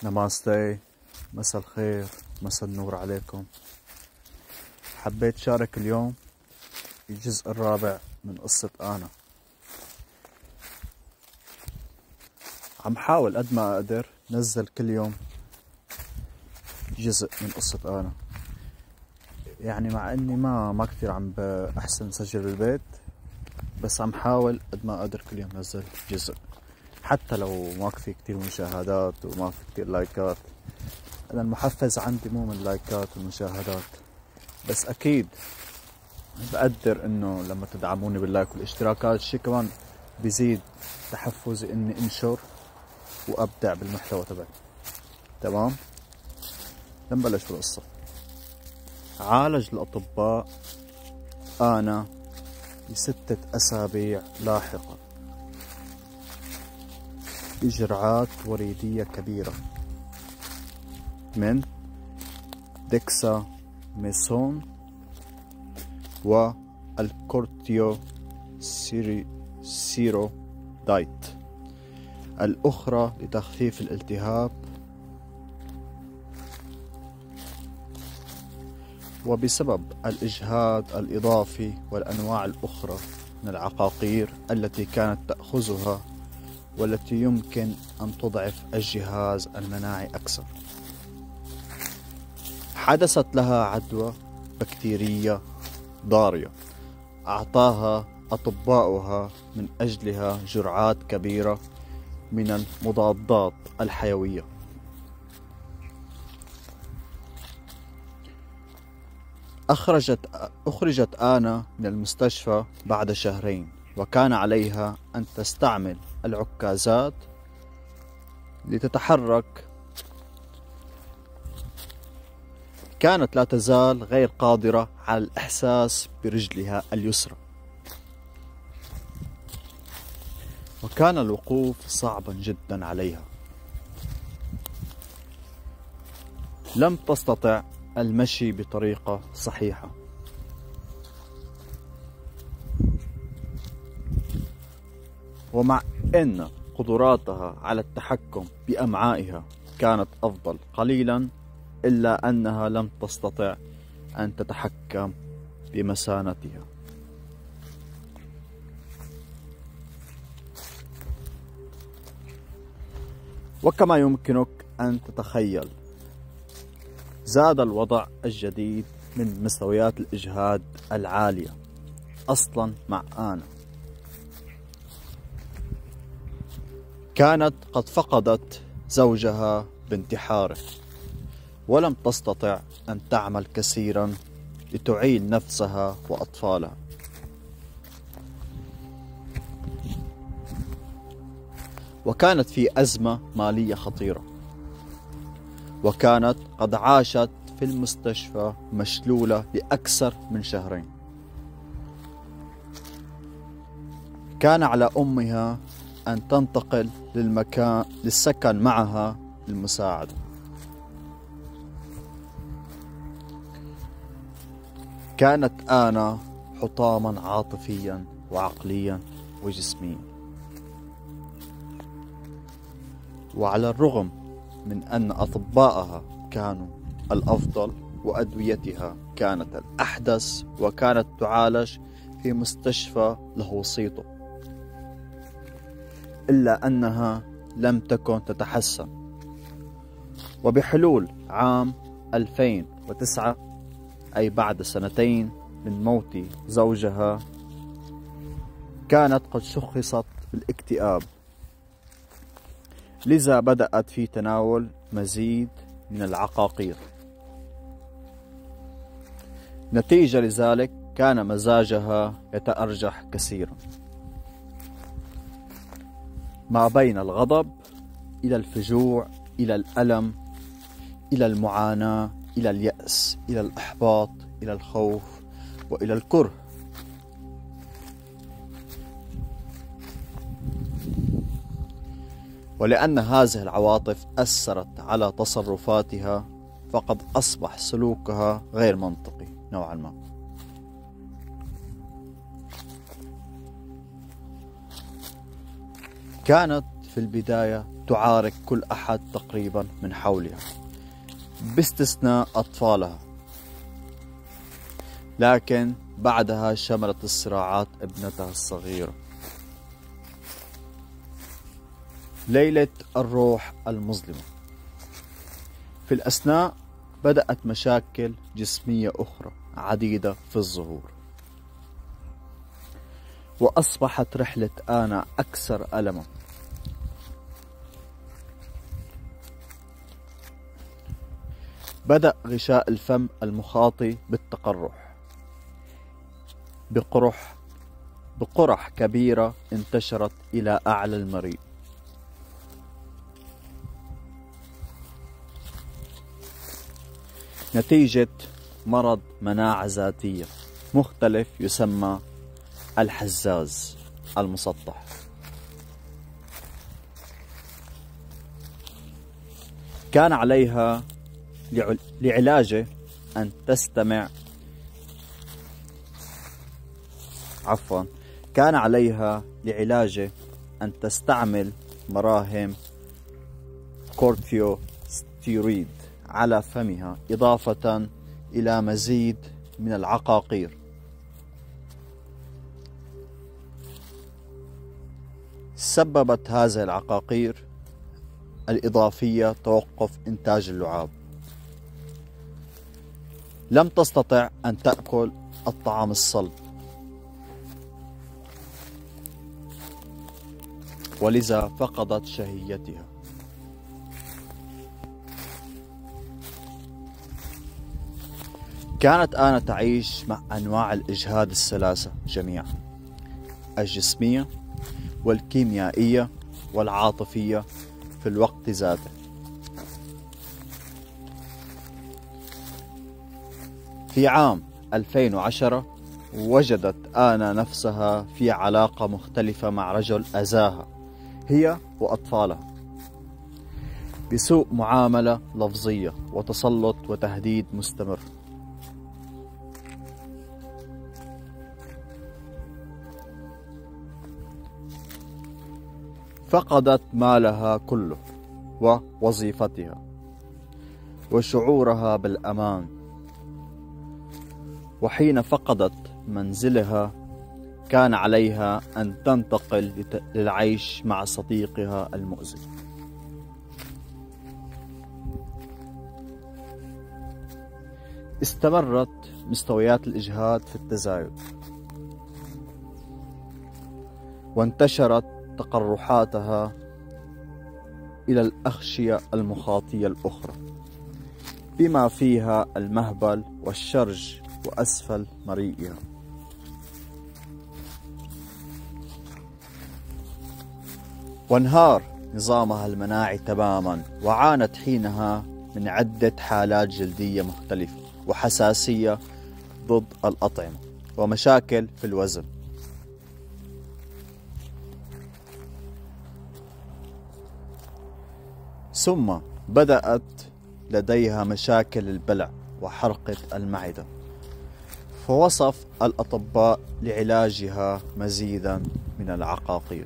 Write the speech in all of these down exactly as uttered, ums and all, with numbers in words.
نماستي، مساء الخير، مساء النور عليكم. حبيت شارك اليوم الجزء الرابع من قصة آنا. عم حاول قد ما أقدر نزل كل يوم جزء من قصة آنا، يعني مع اني ما ما كثير عم بأحسن سجل بالبيت، بس عم حاول قد ما أقدر كل يوم نزل جزء، حتى لو ما في كتير مشاهدات وما في كتير لايكات. أنا المحفز عندي مو من اللايكات والمشاهدات، بس أكيد بقدر إنه لما تدعموني باللايك والاشتراكات شي كمان بيزيد تحفزي إني انشر وأبدع بالمحتوى تبعي. تمام؟ نبلش بالقصة. عالج الأطباء آنا لستة أسابيع لاحقا بجرعات وريدية كبيرة من ديكسا ميسون والكورتيو سيري سيرو دايت، الأخرى لتخفيف الالتهاب، وبسبب الإجهاد الإضافي والأنواع الأخرى من العقاقير التي كانت تأخذها والتي يمكن أن تضعف الجهاز المناعي أكثر. حدثت لها عدوى بكتيرية ضارية أعطاها أطباؤها من أجلها جرعات كبيرة من المضادات الحيوية. أخرجت أخرجت آنا من المستشفى بعد شهرين، وكان عليها أن تستعمل العكازات لتتحرك. كانت لا تزال غير قادرة على الإحساس برجلها اليسرى، وكان الوقوف صعبا جدا عليها. لم تستطع المشي بطريقة صحيحة، ومع أن قدراتها على التحكم بأمعائها كانت أفضل قليلا، إلا أنها لم تستطع أن تتحكم بمثانتها. وكما يمكنك أن تتخيل، زاد الوضع الجديد من مستويات الإجهاد العالية أصلا مع آنا. كانت قد فقدت زوجها بانتحاره، ولم تستطع أن تعمل كثيرا لتعيل نفسها وأطفالها. وكانت في أزمة مالية خطيرة، وكانت قد عاشت في المستشفى مشلولة لأكثر من شهرين. كان على أمها أن تنتقل للمكان للسكن معها للمساعدة. كانت آنا حطاما عاطفيا وعقليا وجسميا، وعلى الرغم من أن أطباءها كانوا الأفضل وأدويتها كانت الأحدث وكانت تعالج في مستشفى له وسيطه، إلا أنها لم تكن تتحسن. وبحلول عام ألفين وتسعة، أي بعد سنتين من موت زوجها، كانت قد شخصت بالاكتئاب، لذا بدأت في تناول مزيد من العقاقير. نتيجة لذلك كان مزاجها يتأرجح كثيرا ما بين الغضب إلى الفجوع إلى الألم إلى المعاناة إلى اليأس إلى الإحباط إلى الخوف وإلى الكره. ولأن هذه العواطف أثرت على تصرفاتها، فقد أصبح سلوكها غير منطقي نوعا ما. كانت في البداية تعارك كل أحد تقريبا من حولها باستثناء أطفالها، لكن بعدها شملت الصراعات ابنتها الصغيرة. ليلة الروح المظلمة. في الأثناء بدأت مشاكل جسمية أخرى عديدة في الظهور، وأصبحت رحلة آنا أكثر ألما. بدأ غشاء الفم المخاطي بالتقرح بقرح بقرح كبيرة انتشرت إلى أعلى المريء. نتيجة مرض مناعة ذاتية مختلف يسمى الحزاز المسطح. كان عليها لعلاجه أن تستمع عفوا كان عليها لعلاجه أن تستعمل مراهم كورتيكوستيرويد على فمها، إضافة إلى مزيد من العقاقير. سببت هذه العقاقير الإضافية توقف إنتاج اللعاب. لم تستطع أن تأكل الطعام الصلب، ولذا فقدت شهيتها. كانت آنا تعيش مع أنواع الإجهاد الثلاثة جميعا: الجسمية والكيميائية والعاطفية في الوقت ذاته. في عام ألفين وعشرة وجدت آنا نفسها في علاقة مختلفة مع رجل أذاها هي وأطفالها بسوء معاملة لفظية وتسلط وتهديد مستمر. فقدت مالها كله ووظيفتها وشعورها بالأمان، وحين فقدت منزلها كان عليها أن تنتقل للعيش مع صديقها المؤذي. استمرت مستويات الإجهاد في التزايد، وانتشرت تقرحاتها إلى الأغشية المخاطية الأخرى بما فيها المهبل والشرج وأسفل مريئها. وانهار نظامها المناعي تماما، وعانت حينها من عدة حالات جلدية مختلفة وحساسية ضد الأطعمة ومشاكل في الوزن. ثم بدأت لديها مشاكل البلع وحرقة المعدة، فوصف الأطباء لعلاجها مزيدا من العقاقير.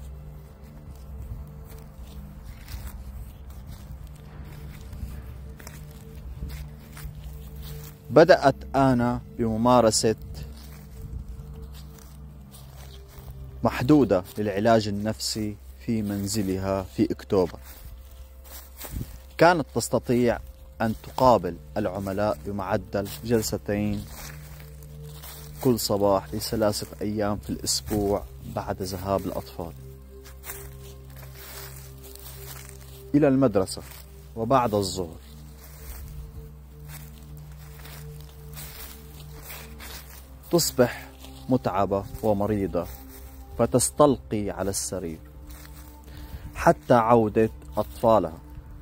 بدأت آنا بممارسة محدودة للعلاج النفسي في منزلها في أكتوبر. كانت تستطيع أن تقابل العملاء بمعدل جلستين كل صباح لثلاثة أيام في الأسبوع بعد ذهاب الأطفال إلى المدرسة وبعد الظهر. تصبح متعبة ومريضة فتستلقي على السرير حتى عودة أطفالها.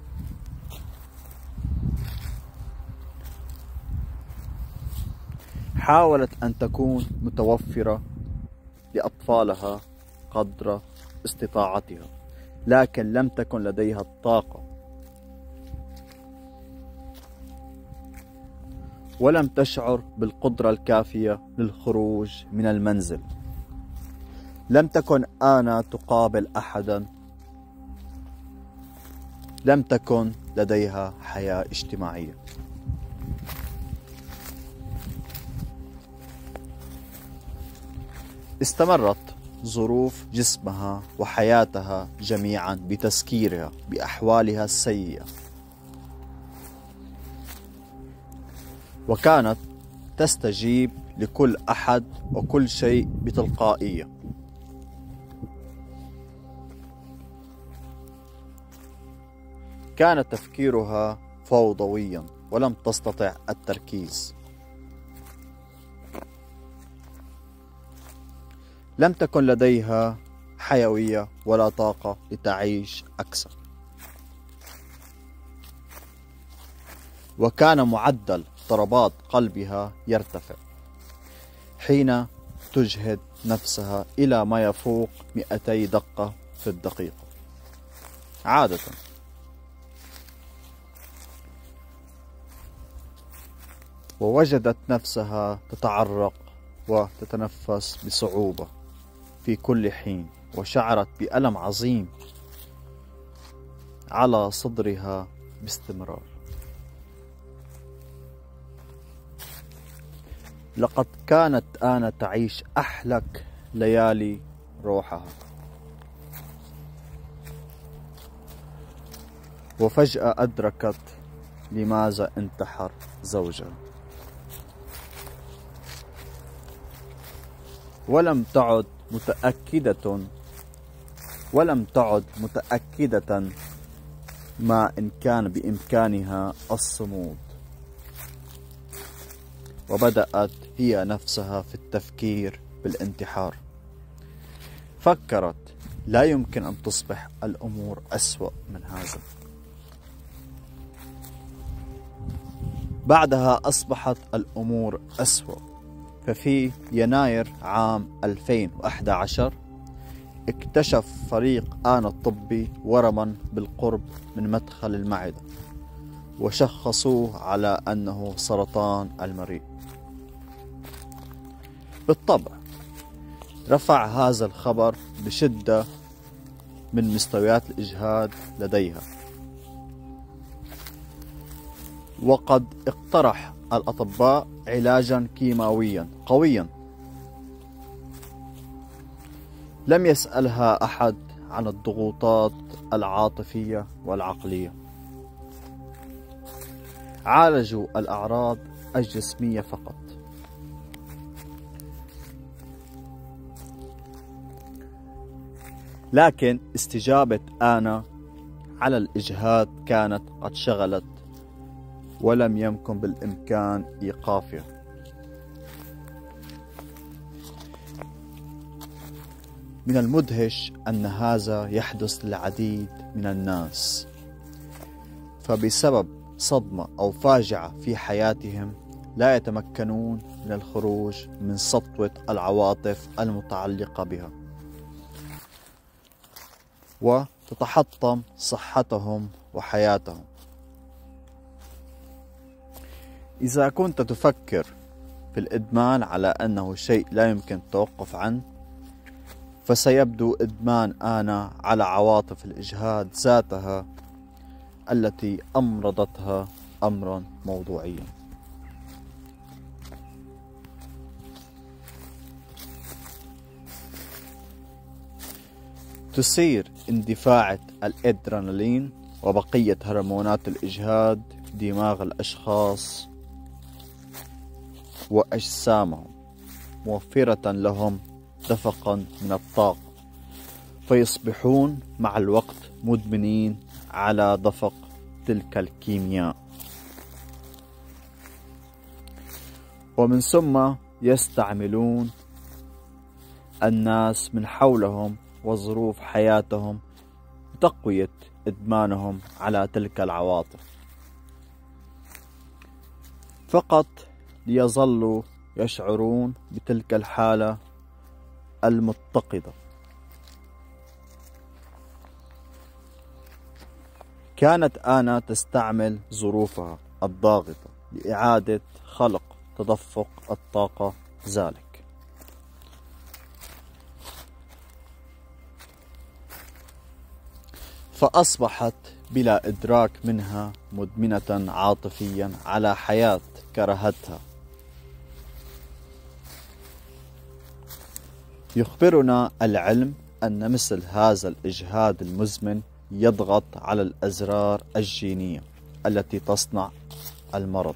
حاولت أن تكون متوفرة لأطفالها قدر استطاعتها، لكن لم تكن لديها الطاقة ولم تشعر بالقدرة الكافية للخروج من المنزل. لم تكن آنا تقابل أحدا لم تكن لديها حياة اجتماعية. استمرت ظروف جسمها وحياتها جميعا بتذكيرها بأحوالها السيئة، وكانت تستجيب لكل أحد وكل شيء بتلقائية. كان تفكيرها فوضويا ولم تستطع التركيز. لم تكن لديها حيوية ولا طاقة لتعيش أكثر، وكان معدل ضربات قلبها يرتفع حين تجهد نفسها إلى ما يفوق مئتي دقة في الدقيقة عادة. ووجدت نفسها تتعرق وتتنفس بصعوبة في كل حين، وشعرت بألم عظيم على صدرها باستمرار. لقد كانت آنا تعيش أحلك ليالي روحها، وفجأة أدركت لماذا انتحر زوجها، ولم تعد متأكدة ولم تعد متأكدة ما إن كان بإمكانها الصمود، وبدأت هي نفسها في التفكير بالانتحار. فكرت لا يمكن أن تصبح الأمور أسوأ من هذا. بعدها أصبحت الأمور أسوأ، ففي يناير عام ألفين وأحد عشر اكتشف فريق آنا الطبي ورما بالقرب من مدخل المعدة، وشخصوه على أنه سرطان المريء. بالطبع رفع هذا الخبر بشدة من مستويات الإجهاد لديها، وقد اقترح الأطباء علاجا كيماويا قويا. لم يسألها أحد عن الضغوطات العاطفية والعقلية، عالجوا الأعراض الجسمية فقط. لكن استجابة آنا على الإجهاد كانت قد شغلت، ولم يمكن بالإمكان إيقافها. من المدهش أن هذا يحدث للعديد من الناس، فبسبب صدمة أو فاجعة في حياتهم لا يتمكنون من الخروج من سطوة العواطف المتعلقة بها، وتتحطم صحتهم وحياتهم. إذا كنت تفكر في الإدمان على أنه شيء لا يمكن التوقف عنه، فسيبدو إدمان آنا على عواطف الإجهاد ذاتها التي أمرضتها أمرا موضوعيا. تسير اندفاعة الإدرينالين وبقية هرمونات الإجهاد في دماغ الأشخاص وأجسامهم، موفرة لهم دفقا من الطاقة، فيصبحون مع الوقت مدمنين على دفق تلك الكيمياء، ومن ثم يستعملون الناس من حولهم وظروف حياتهم لتقوية إدمانهم على تلك العواطف، فقط ليظلوا يشعرون بتلك الحالة المتقدة. كانت آنا تستعمل ظروفها الضاغطة لإعادة خلق تدفق الطاقة ذلك. فأصبحت بلا إدراك منها مدمنة عاطفيا على حياة كرهتها. يخبرنا العلم أن مثل هذا الإجهاد المزمن يضغط على الأزرار الجينية التي تصنع المرض.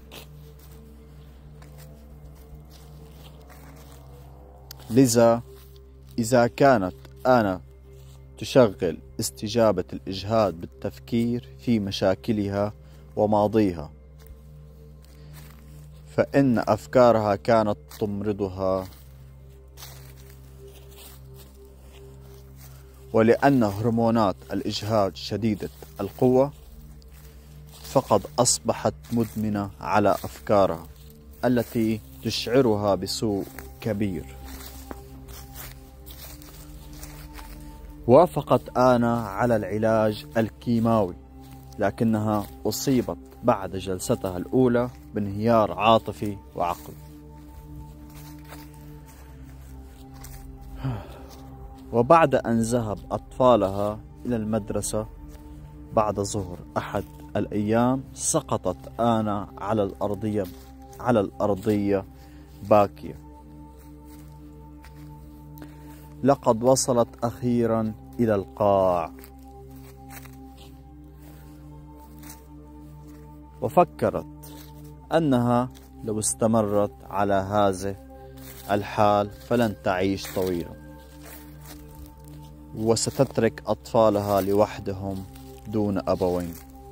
لذا إذا كانت أنا تشغل استجابة الإجهاد بالتفكير في مشاكلها وماضيها، فإن أفكارها كانت تمرضها، ولأن هرمونات الإجهاد شديدة القوة فقد أصبحت مدمنة على أفكارها التي تشعرها بسوء كبير. وافقت آنا على العلاج الكيماوي، لكنها أصيبت بعد جلستها الأولى بانهيار عاطفي وعقلي. وبعد أن ذهب أطفالها إلى المدرسة بعد ظهر أحد الأيام، سقطت آنا على الأرضية على الأرضية باكية. لقد وصلت أخيرا إلى القاع. وفكرت أنها لو استمرت على هذا الحال فلن تعيش طويلا، وستترك أطفالها لوحدهم دون أبوين.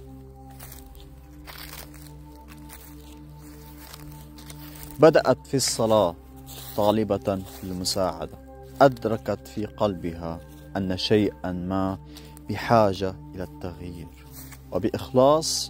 بدأت في الصلاة طالبة المساعدة. أدركت في قلبها أن شيئا ما بحاجة إلى التغيير، وبإخلاص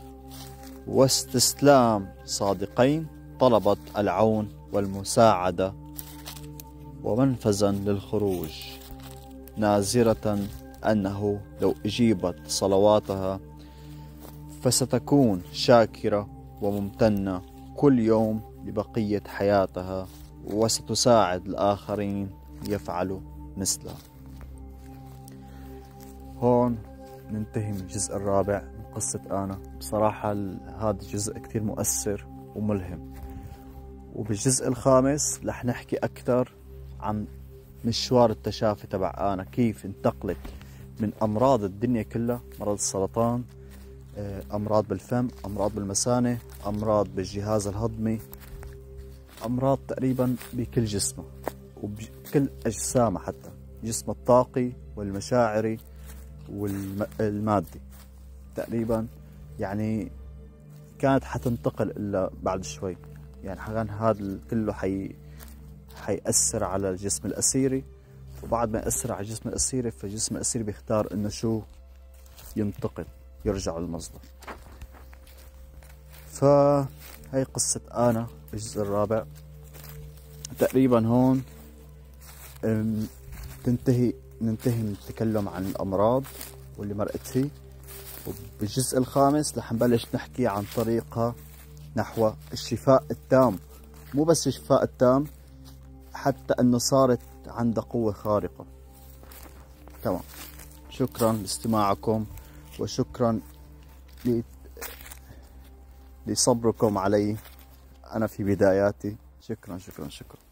واستسلام صادقين طلبت العون والمساعدة ومنفذا للخروج، ناظرة أنه لو أجيبت صلواتها فستكون شاكرة وممتنة كل يوم لبقية حياتها، وستساعد الآخرين يفعلوا مثلها. هون ننتهي من الجزء الرابع من قصة آنا. بصراحة هذا الجزء كتير مؤثر وملهم. وبالجزء الخامس رح نحكي أكثر عن مشوار التشافي تبع آنا، كيف انتقلت من أمراض الدنيا كلها، مرض السرطان، أمراض بالفم، أمراض بالمثانة، أمراض بالجهاز الهضمي، أمراض تقريبا بكل جسمه وبكل أجسامه، حتى جسم الطاقي والمشاعري والمادي تقريبا. يعني كانت حتنتقل إلا بعد شوي، يعني كان هذا كله حي حيأثر على الجسم الأسيري، وبعد ما يأثر على الجسم الأسيري فالجسم الأسيري بيختار إنه شو ينتقل، يرجع للمصدر. فهي قصة آنا الجزء الرابع. تقريبا هون تنتهي ننتهي من التكلم عن الأمراض واللي مرقت فيه. وبالجزء الخامس رح نبلش نحكي عن طريقها نحو الشفاء التام. مو بس الشفاء التام، حتى أنه صارت عندها قوة خارقة. تمام. شكرا لاستماعكم، وشكرا لصبركم علي أنا في بداياتي. شكرا شكرا شكرا.